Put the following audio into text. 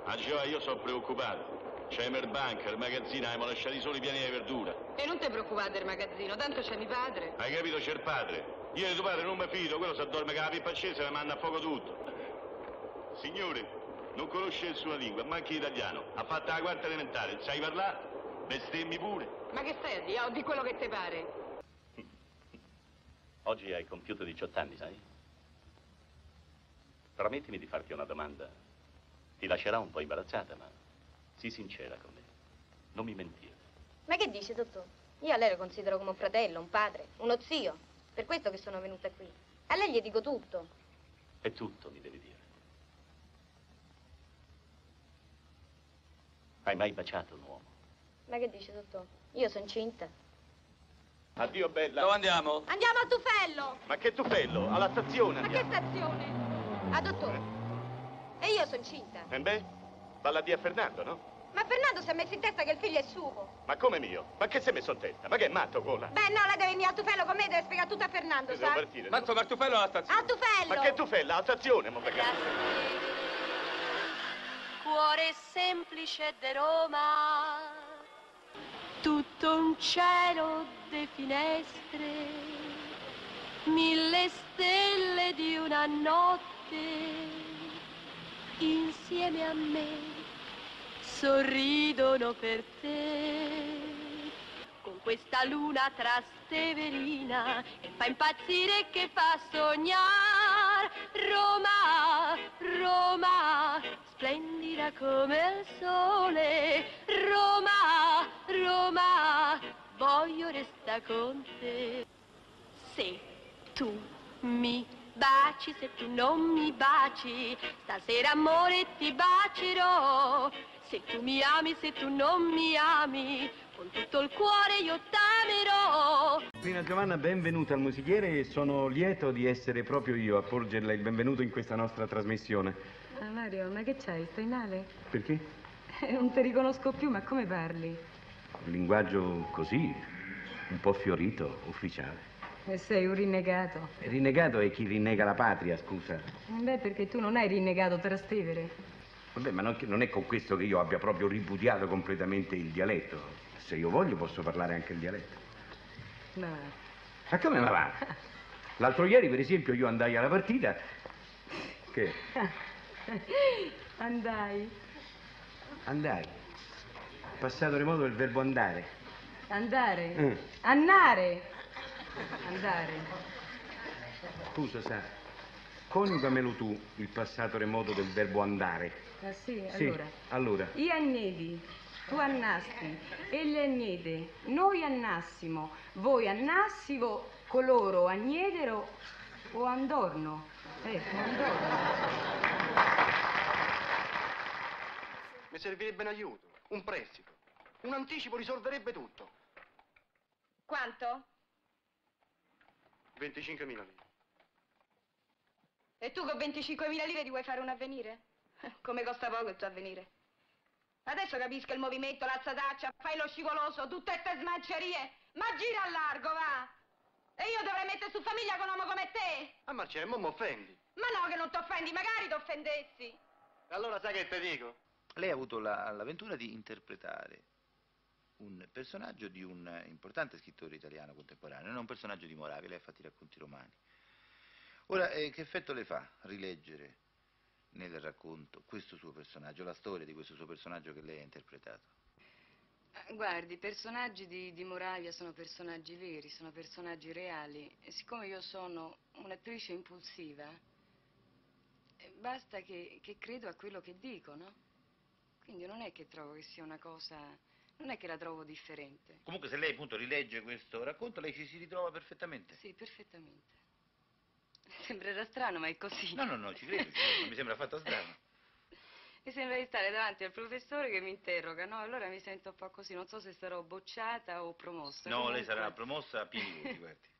Io sono preoccupato. C'è Merbanca, il magazzino, abbiamo lasciati soli pieni di verdura. E non ti preoccupare del magazzino, tanto c'è mio padre. Hai capito? C'è il padre. Io di tuo padre non mi fido, quello si addorme con la pippa accesa e mi manda a fuoco tutto. Signore, non conosce nessuna lingua, manchi l'italiano. Ha fatto la quarta elementare, sai parlare? Bestemmi pure. Ma che stai a dire? Oh, di quello che ti pare. Oggi hai compiuto 18 anni, sai? Promettimi di farti una domanda. Ti lascerà un po' imbarazzata, ma sii sincera con me. Non mi mentire. Ma che dice, dottor? Io a lei lo considero come un fratello, un padre, uno zio. Per questo che sono venuta qui. A lei gli dico tutto. E tutto mi devi dire. Hai mai baciato un uomo? Ma che dice, dottor? Io sono incinta. Addio, bella. Dove andiamo? Andiamo al Tufello! Ma che tuffello? Alla stazione Ma che andiamo. stazione? Ah, dottore. E io sono incinta. E beh, valla a dire a Fernando, no? Ma Fernando si è messo in testa che il figlio è suo. Ma come mio? Ma che si è messo in testa? Ma che è matto, cola? Beh, no, lei deve venire al Tufello con me, deve spiegare tutto a Fernando, Devo sa? partire. Tanto Martufello alla stazione. Al Tufello! Ma che tufella? Alla stazione, mo perché? Cuore semplice de Roma, tutto un cielo de finestre, 1000 stelle di una notte, insieme a me sorridono per te. Con questa luna trasteverina e fa impazzire che fa sognare. Roma, Roma, splendida come il sole. Roma, Roma, voglio restare con te. Se tu mi baci, se tu non mi baci, stasera amore ti bacerò. Se tu mi ami, se tu non mi ami, con tutto il cuore io t'amerò. Signorina Giovanna, benvenuta al Musichiere e sono lieto di essere proprio io a porgerle il benvenuto in questa nostra trasmissione. Ah, Mario, ma che c'hai? Stai male? Perché? Non ti riconosco più, ma come parli? Un linguaggio così, un po' fiorito, ufficiale. E sei un rinnegato. Rinnegato è chi rinnega la patria, scusa. Beh, perché tu non hai rinnegato Trastevere. Vabbè, ma non è con questo che io abbia proprio ripudiato completamente il dialetto. Se io voglio posso parlare anche il dialetto. Ma va. Ma come me va? L'altro ieri, per esempio, io andai alla partita. Che? Andai. Andai. Passato remoto del verbo andare. Andare? Annare! Andare. Scusa, sa, coniugamelo tu il passato remoto del verbo andare. Ah sì? Sì, Allora. allora. Io annedi, tu annasti, egli annede, noi annassimo, voi annassivo, coloro agnedero o andorno. Andorno. Mi servirebbe un aiuto, un prestito. Un anticipo risolverebbe tutto. Quanto? 25.000 lire. E tu con 25.000 lire ti vuoi fare un avvenire? Come costa poco il tuo avvenire? Adesso capisco il movimento, l'alzataccia, fai lo scivoloso, tutte queste smancerie, ma gira a largo, va! E io dovrei mettere su famiglia con un uomo come te? Ah, Marcello, mo' mi offendi. Ma no, che non ti offendi, magari ti offendessi. Allora sai che te dico? Lei ha avuto l'avventura di interpretare un personaggio di un importante scrittore italiano contemporaneo, non un personaggio di Moravia, lei ha fatto i racconti romani. Ora, che effetto le fa rileggere nel racconto questo suo personaggio, la storia di questo suo personaggio che lei ha interpretato? Guardi, i personaggi di Moravia sono personaggi veri, sono personaggi reali. E siccome io sono un'attrice impulsiva, basta che credo a quello che dico, no? Quindi non è che trovo che sia una cosa... non è che la trovo differente. Comunque se lei appunto rilegge questo racconto, lei ci si ritrova perfettamente? Sì, perfettamente. Sembrerà strano, ma è così. No, ci credo, non mi sembra affatto strano. Mi sembra di stare davanti al professore che mi interroga, no? Allora mi sento un po' così, non so se sarò bocciata o promossa. No, Comunque... lei sarà promossa a pieni voti, guardi.